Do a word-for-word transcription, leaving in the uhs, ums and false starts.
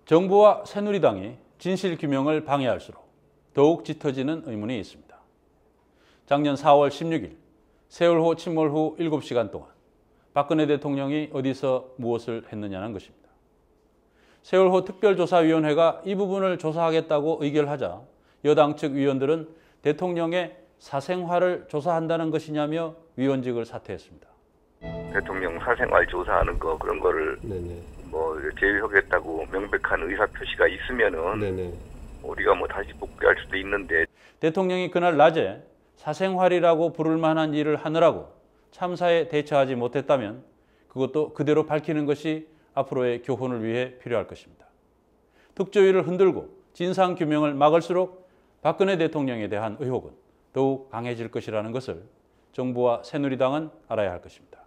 정부와 새누리당이 진실규명을 방해할수록 더욱 짙어지는 의문이 있습니다. 작년 사월 십육일 세월호 침몰 후 일곱 시간 동안 박근혜 대통령이 어디서 무엇을 했느냐는 것입니다. 세월호 특별조사위원회가 이 부분을 조사하겠다고 의결하자 여당 측 위원들은 대통령의 사생활을 조사한다는 것이냐며 위원직을 사퇴했습니다. 대통령 사생활 조사하는 거 그런 거를 네네. 뭐 제외하겠다고 명백한 의사 표시가 있으면은 네네. 우리가 뭐 다시 복귀할 수도 있는데 대통령이 그날 낮에 사생활이라고 부를 만한 일을 하느라고 참사에 대처하지 못했다면 그것도 그대로 밝히는 것이 앞으로의 교훈을 위해 필요할 것입니다. 특조위를 흔들고 진상규명을 막을수록 박근혜 대통령에 대한 의혹은 더욱 강해질 것이라는 것을 정부와 새누리당은 알아야 할 것입니다.